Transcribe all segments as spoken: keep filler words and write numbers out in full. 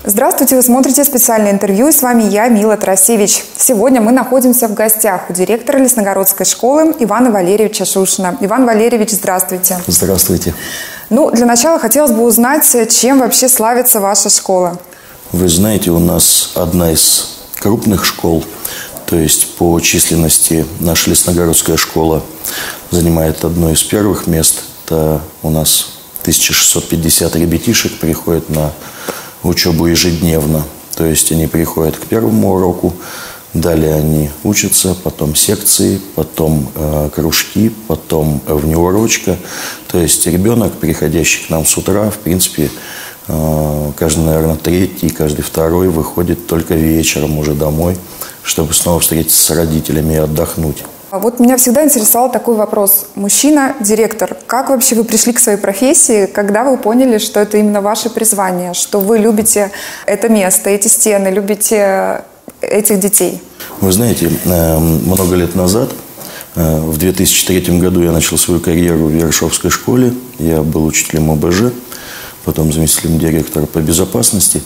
Здравствуйте, вы смотрите специальное интервью, и с вами я, Мила Тарасевич. Сегодня мы находимся в гостях у директора Лесногородской школы Ивана Валерьевича Шушина. Иван Валерьевич, здравствуйте. Здравствуйте. Ну, для начала хотелось бы узнать, чем вообще славится ваша школа. Вы знаете, у нас одна из крупных школ, то есть по численности наша Лесногородская школа занимает одно из первых мест. Это у нас тысяча шестьсот пятьдесят ребятишек приходят на учебу ежедневно. То есть они приходят к первому уроку, далее они учатся, потом секции, потом э, кружки, потом внеурочка. То есть ребенок, приходящий к нам с утра, в принципе, э, каждый, наверное, третий, каждый второй выходит только вечером уже домой, чтобы снова встретиться с родителями и отдохнуть. Вот меня всегда интересовал такой вопрос. Мужчина, директор, как вообще вы пришли к своей профессии, когда вы поняли, что это именно ваше призвание, что вы любите это место, эти стены, любите этих детей? Вы знаете, много лет назад, в две тысячи третьем году, я начал свою карьеру в Ершовской школе. Я был учителем о бэ жэ, потом заместителем директора по безопасности.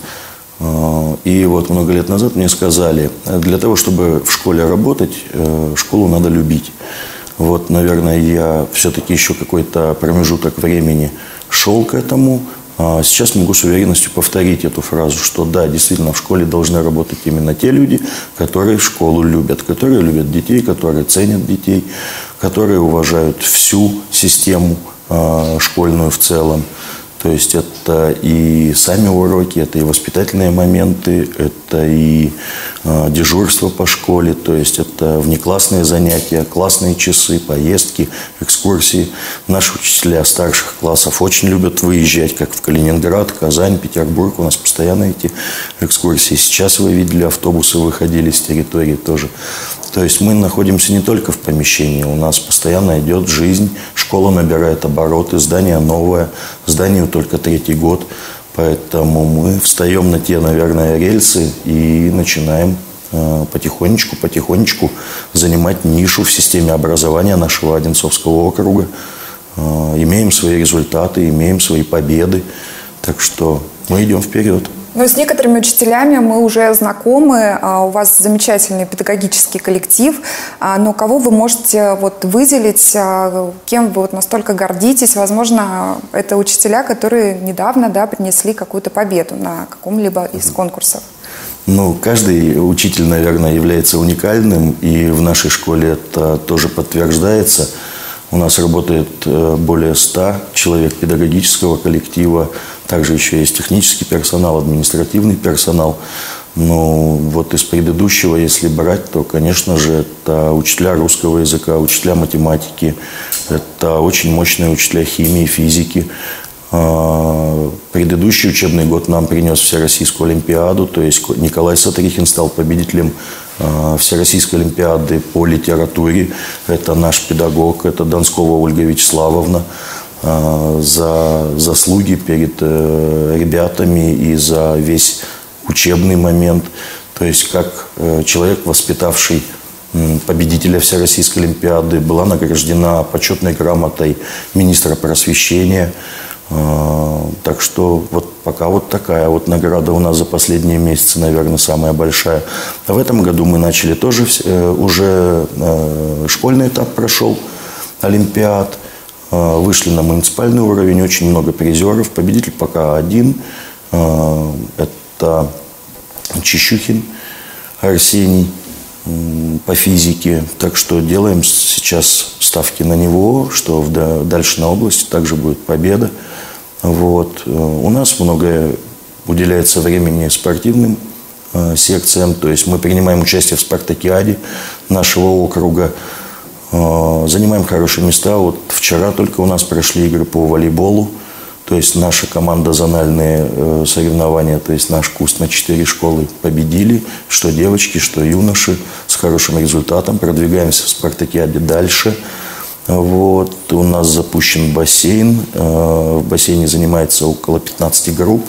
И вот много лет назад мне сказали, для того, чтобы в школе работать, школу надо любить. Вот, наверное, я все-таки еще какой-то промежуток времени шел к этому. А сейчас могу с уверенностью повторить эту фразу, что да, действительно, в школе должны работать именно те люди, которые школу любят, которые любят детей, которые ценят детей, которые уважают всю систему школьную в целом. То есть это и сами уроки, это и воспитательные моменты, это и э, дежурство по школе, то есть это внеклассные занятия, классные часы, поездки, экскурсии. Наши учителя старших классов очень любят выезжать, как в Калининград, Казань, Петербург. У нас постоянно эти экскурсии. Сейчас вы видели, автобусы выходили с территории тоже. То есть мы находимся не только в помещении, у нас постоянно идет жизнь, школа набирает обороты, здание новое, зданию только третий год, поэтому мы встаем на те, наверное, рельсы и начинаем э, потихонечку, потихонечку занимать нишу в системе образования нашего Одинцовского округа. Э, имеем свои результаты, имеем свои победы, так что мы идем вперед. Но с некоторыми учителями мы уже знакомы, у вас замечательный педагогический коллектив, но кого вы можете вот выделить, кем вы вот настолько гордитесь? Возможно, это учителя, которые недавно, да, принесли какую-то победу на каком-либо из конкурсов. Ну, каждый учитель, наверное, является уникальным, и в нашей школе это тоже подтверждается. У нас работает более ста человек педагогического коллектива. Также еще есть технический персонал, административный персонал. Ну, вот из предыдущего, если брать, то, конечно же, это учителя русского языка, учителя математики, это очень мощные учителя химии, физики. Предыдущий учебный год нам принес Всероссийскую олимпиаду, то есть Николай Сатрихин стал победителем Всероссийской олимпиады по литературе. Это наш педагог, это Донскова Ольга Вячеславовна. За заслуги перед ребятами и за весь учебный момент. То есть как человек, воспитавший победителя Всероссийской олимпиады, была награждена почетной грамотой министра просвещения. Так что вот пока вот такая вот награда у нас за последние месяцы, наверное, самая большая. А в этом году мы начали тоже, уже школьный этап прошел, олимпиад. Вышли на муниципальный уровень, очень много призеров. Победитель пока один. Это Чищухин Арсений по физике. Так что делаем сейчас ставки на него, что дальше на области также будет победа. Вот. У нас многое уделяется времени спортивным секциям. То есть мы принимаем участие в спартакиаде нашего округа. Занимаем хорошие места. Вот вчера только у нас прошли игры по волейболу. То есть наша команда зональные соревнования, то есть наш курс на четыре школы победили. Что девочки, что юноши с хорошим результатом. Продвигаемся в спартакиаде дальше. Вот. У нас запущен бассейн. В бассейне занимается около пятнадцати групп.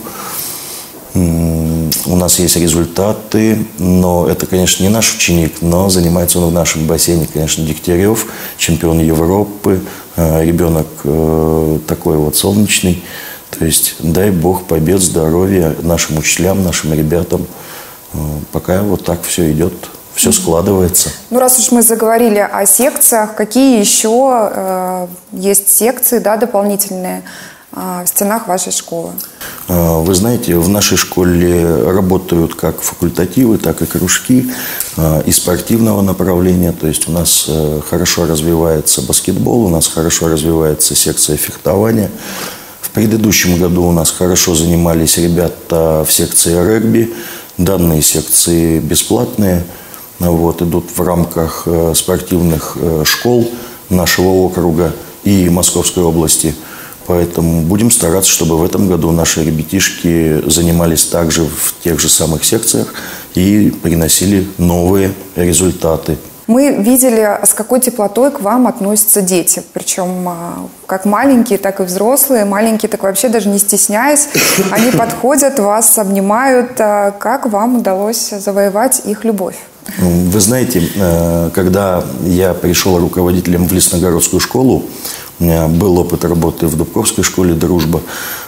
У нас есть результаты, но это, конечно, не наш ученик, но занимается он в нашем бассейне, конечно, Дегтярев, чемпион Европы, ребенок такой вот солнечный, То есть дай Бог побед, здоровья нашим учителям, нашим ребятам. Пока вот так все идет, все складывается. Ну, раз уж мы заговорили о секциях, какие еще э, есть секции, да, дополнительные э, в стенах вашей школы? Вы знаете, в нашей школе работают как факультативы, так и кружки э, и спортивного направления. То есть у нас э, хорошо развивается баскетбол, у нас хорошо развивается секция фехтования. В предыдущем году у нас хорошо занимались ребята в секции регби. Данные секции бесплатные, вот, идут в рамках э, спортивных э, школ нашего округа и Московской области. Поэтому будем стараться, чтобы в этом году наши ребятишки занимались также в тех же самых секциях и приносили новые результаты. Мы видели, с какой теплотой к вам относятся дети. Причем как маленькие, так и взрослые. Маленькие так вообще даже не стесняясь. Они подходят, вас обнимают. Как вам удалось завоевать их любовь? Вы знаете, когда я пришел руководителем в Лесногородскую школу, у меня был опыт работы в Дубковской школе «Дружба»,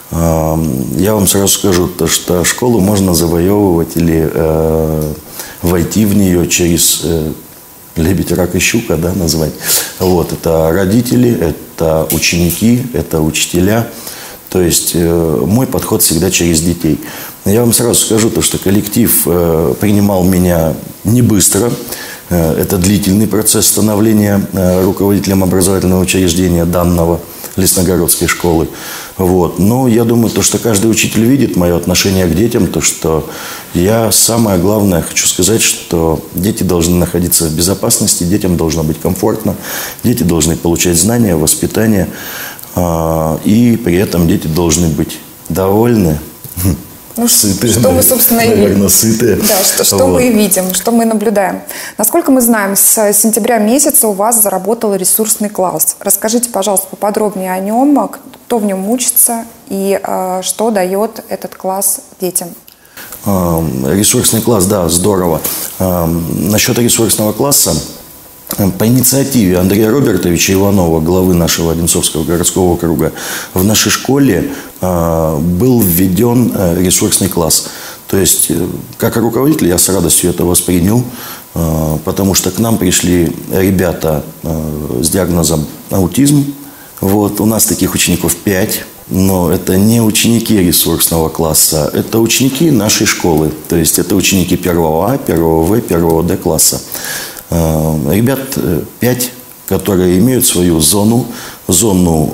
я вам сразу скажу, что школу можно завоевывать или войти в нее через... лебедь, рак и щука, да, назвать. Вот, это родители, это ученики, это учителя. То есть э, мой подход всегда через детей. Я вам сразу скажу, то, что коллектив э, принимал меня не быстро. Э, это длительный процесс становления э, руководителем образовательного учреждения данного Лесногородской школы. Вот. Но я думаю, то, что каждый учитель видит мое отношение к детям, то, что я самое главное хочу сказать, что дети должны находиться в безопасности, детям должно быть комфортно, дети должны получать знания, воспитание, и при этом дети должны быть довольны. Ну, сытые, что мы, собственно, наверное, и видим. Сытые. Да, что, что вот. мы и видим, что мы наблюдаем. Насколько мы знаем, с сентября месяца у вас заработал ресурсный класс. Расскажите, пожалуйста, поподробнее о нем, кто в нем учится и э, что дает этот класс детям. Ресурсный класс, да, здорово. Насчет ресурсного класса. По инициативе Андрея Робертовича Иванова, главы нашего Одинцовского городского округа, в нашей школе э, был введен э, ресурсный класс. То есть, э, как руководитель, я с радостью это воспринял, э, потому что к нам пришли ребята э, с диагнозом аутизм. Вот, у нас таких учеников пять, но это не ученики ресурсного класса, это ученики нашей школы. То есть, это ученики первого А, первого В, первого Д класса. Ребят пять, которые имеют свою зону, зону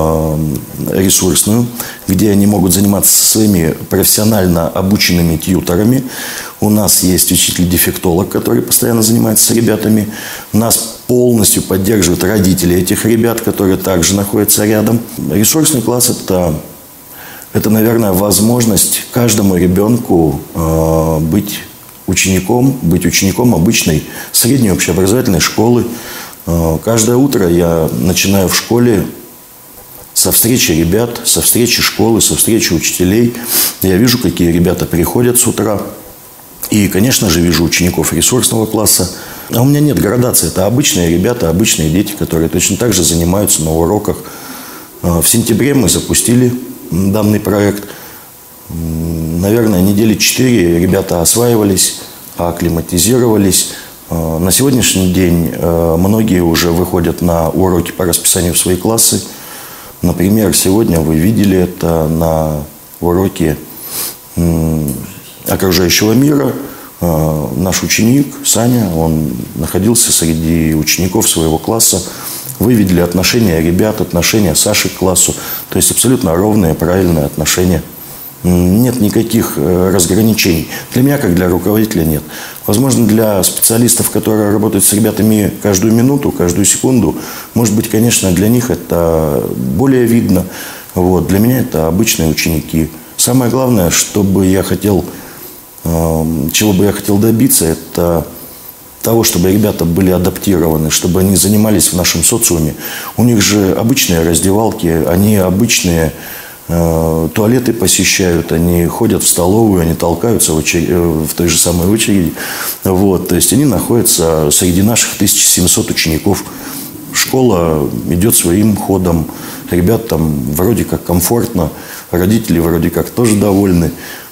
э, ресурсную, где они могут заниматься со своими профессионально обученными тьюторами. У нас есть учитель-дефектолог, который постоянно занимается с ребятами. Нас полностью поддерживают родители этих ребят, которые также находятся рядом. Ресурсный класс – это, это, наверное, возможность каждому ребенку э, быть учеником, быть учеником обычной средней общеобразовательной школы. Каждое утро я начинаю в школе со встречи ребят, со встречи школы, со встречи учителей. Я вижу, какие ребята приходят с утра. И, конечно же, вижу учеников ресурсного класса. А у меня нет градации. Это обычные ребята, обычные дети, которые точно так же занимаются на уроках. В сентябре мы запустили данный проект. Наверное, недели четыре ребята осваивались, акклиматизировались. На сегодняшний день многие уже выходят на уроки по расписанию в свои классы. Например, сегодня вы видели это на уроке окружающего мира. Наш ученик Саня, он находился среди учеников своего класса. Вы видели отношения ребят, отношения Саши к классу. То есть абсолютно ровные, правильные отношения. Нет никаких разграничений. Для меня, как для руководителя, нет. Возможно, для специалистов, которые работают с ребятами каждую минуту, каждую секунду, может быть, конечно, для них это более видно. Вот. Для меня это обычные ученики. Самое главное, что бы я хотел, чего бы я хотел добиться, это того, чтобы ребята были адаптированы, чтобы они занимались в нашем социуме. У них же обычные раздевалки, они обычные туалеты посещают, они ходят в столовую, они толкаются в, очер... в той же самой очереди. Вот. То есть они находятся среди наших тысяча семьсот учеников. Школа идет своим ходом. Ребят там вроде как комфортно. Родители вроде как тоже довольны.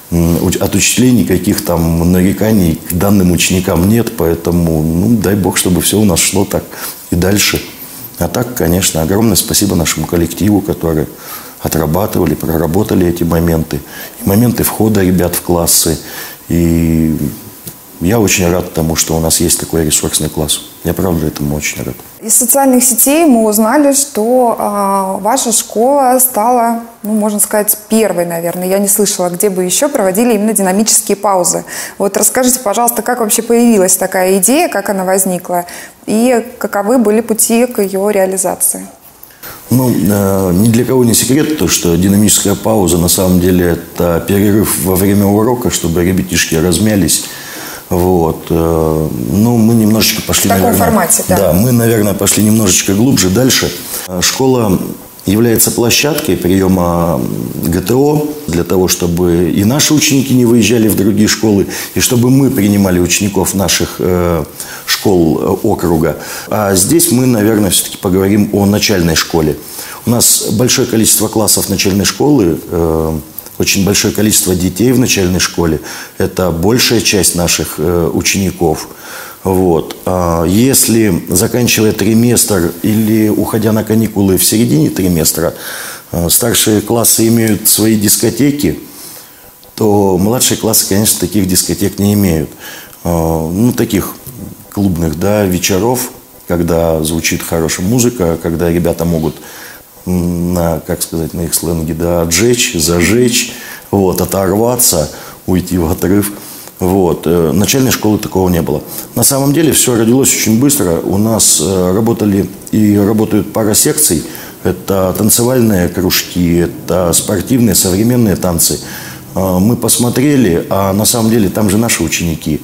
От учителей никаких там нареканий к данным ученикам нет, поэтому, ну, дай бог, чтобы все у нас шло так и дальше. А так, конечно, огромное спасибо нашему коллективу, который отрабатывали, проработали эти моменты. И моменты входа ребят в классы. И я очень рад тому, что у нас есть такой ресурсный класс. Я, правда, этому очень рад. Из социальных сетей мы узнали, что э, ваша школа стала, ну, можно сказать, первой, наверное. Я не слышала, где бы еще проводили именно динамические паузы. Вот расскажите, пожалуйста, как вообще появилась такая идея, как она возникла, и каковы были пути к ее реализации? Ну, э, ни для кого не секрет то, что динамическая пауза на самом деле это перерыв во время урока, чтобы ребятишки размялись. Вот. Ну, мы немножечко пошли, в таком наверное, формате, да? Да, мы, наверное, пошли немножечко глубже, дальше. Школа является площадкой приема ГТО для того, чтобы и наши ученики не выезжали в другие школы, и чтобы мы принимали учеников наших э, школ округа. А здесь мы, наверное, все-таки поговорим о начальной школе. У нас большое количество классов начальной школы, э, очень большое количество детей в начальной школе. Это большая часть наших э, учеников. Вот. А если, заканчивая триместр или уходя на каникулы в середине триместра, э, старшие классы имеют свои дискотеки, то младшие классы, конечно, таких дискотек не имеют. Э, ну, таких клубных, да, вечеров, когда звучит хорошая музыка, когда ребята могут... на, как сказать, на их сленге, да, отжечь, зажечь, вот, оторваться, уйти в отрыв. Вот. Начальной школы такого не было. На самом деле все родилось очень быстро. У нас работали и работают пара секций. Это танцевальные кружки, это спортивные, современные танцы. Мы посмотрели, а на самом деле там же наши ученики.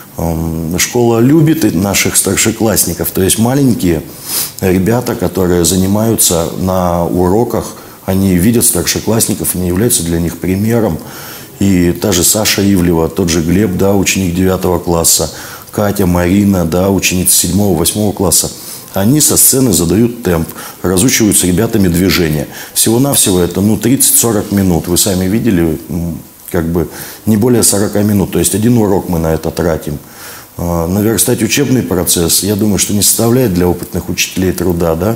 Школа любит наших старшеклассников, то есть маленькие ребята, которые занимаются на уроках, они видят старшеклассников, они являются для них примером. И та же Саша Ивлева, тот же Глеб, да, ученик девятого класса, Катя, Марина, да, ученица седьмого-восьмого класса. Они со сцены задают темп, разучивают с ребятами движения. Всего-навсего это, ну, тридцать-сорок минут. Вы сами видели, как бы не более сорока минут. То есть один урок мы на это тратим. Наверстать учебный процесс, я думаю, что не составляет для опытных учителей труда, да.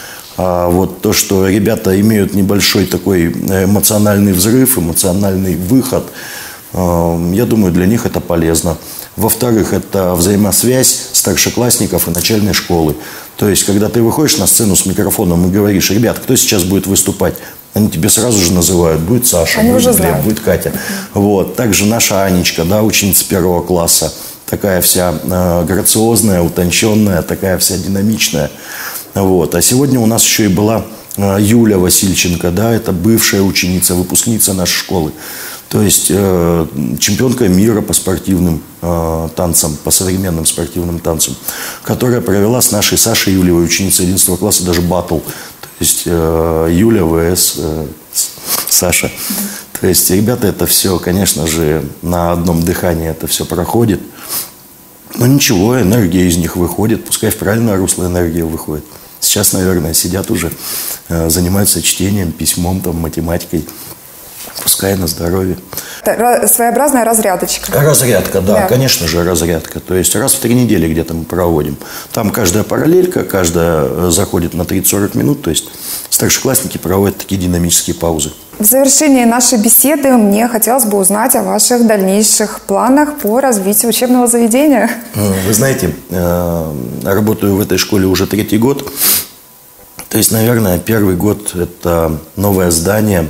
А вот то, что ребята имеют небольшой такой эмоциональный взрыв, эмоциональный выход, я думаю, для них это полезно. Во-вторых, это взаимосвязь старшеклассников и начальной школы. То есть, когда ты выходишь на сцену с микрофоном и говоришь: ребят, кто сейчас будет выступать? Они тебе сразу же называют: будет Саша, Они будет уже Глеб, знают. будет Катя. Вот. Также наша Анечка, да, ученица первого класса. Такая вся э, грациозная, утонченная, такая вся динамичная. Вот. А сегодня у нас еще и была э, Юля Васильченко, да, это бывшая ученица, выпускница нашей школы. То есть э, чемпионка мира по спортивным э, танцам, по современным спортивным танцам, которая провела с нашей Сашей Ивлевой, ученицей одиннадцатого класса, даже баттл. То есть э, Юля vs э, Саша. То есть ребята, это все, конечно же, на одном дыхании это все проходит. Но ничего, энергия из них выходит, пускай в правильное русло энергия выходит. Сейчас, наверное, сидят уже, э, занимаются чтением, письмом, там, математикой. Пускай на здоровье. Это своеобразная разрядочка. Разрядка, да, Да, конечно же, разрядка. То есть раз в три недели где-то мы проводим. Там каждая параллелька, каждая заходит на тридцать-сорок минут. То есть старшеклассники проводят такие динамические паузы. В завершении нашей беседы мне хотелось бы узнать о ваших дальнейших планах по развитию учебного заведения. Вы знаете, работаю в этой школе уже третий год. То есть, наверное, первый год – это новое здание.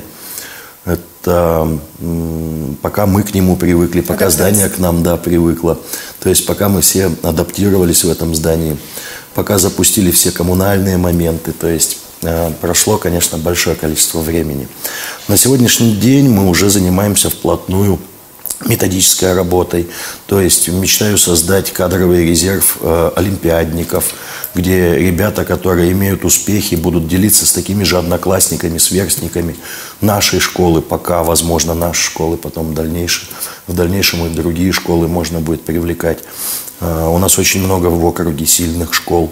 Это пока мы к нему привыкли, пока здание к нам, да, привыкло. То есть пока мы все адаптировались в этом здании, пока запустили все коммунальные моменты. То есть э, прошло, конечно, большое количество времени. На сегодняшний день мы уже занимаемся вплотную методической работой. То есть мечтаю создать кадровый резерв э, олимпиадников, где ребята, которые имеют успехи, будут делиться с такими же одноклассниками, сверстниками нашей школы, пока, возможно, нашей школы, потом в дальнейшем, в дальнейшем и другие школы можно будет привлекать. Э, у нас очень много в округе сильных школ,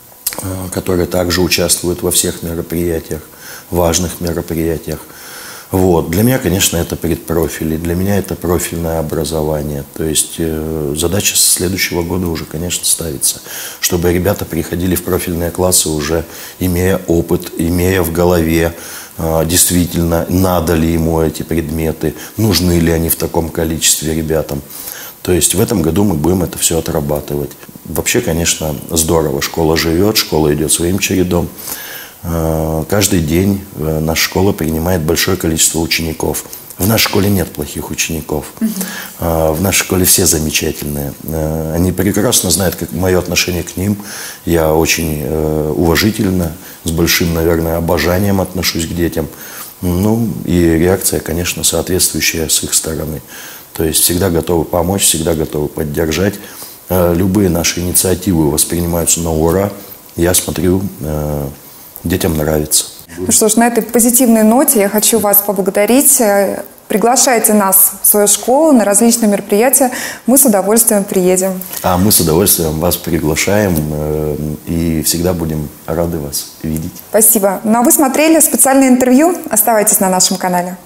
э, которые также участвуют во всех мероприятиях, важных мероприятиях. Вот. Для меня, конечно, это предпрофили, для меня это профильное образование. То есть э, задача с следующего года уже, конечно, ставится, чтобы ребята приходили в профильные классы уже имея опыт, имея в голове, э, действительно, надо ли ему эти предметы, нужны ли они в таком количестве ребятам. То есть в этом году мы будем это все отрабатывать. Вообще, конечно, здорово. Школа живет, школа идет своим чередом. Каждый день наша школа принимает большое количество учеников. В нашей школе нет плохих учеников. В нашей школе все замечательные. Они прекрасно знают, как мое отношение к ним. Я очень уважительно, с большим, наверное, обожанием отношусь к детям. Ну, и реакция, конечно, соответствующая с их стороны. То есть всегда готовы помочь, всегда готовы поддержать. Любые наши инициативы воспринимаются на ура. Я смотрю, детям нравится. Ну что ж, на этой позитивной ноте я хочу вас поблагодарить. Приглашайте нас в свою школу на различные мероприятия. Мы с удовольствием приедем. А мы с удовольствием вас приглашаем э, и всегда будем рады вас видеть. Спасибо. Ну а вы смотрели специальное интервью. Оставайтесь на нашем канале.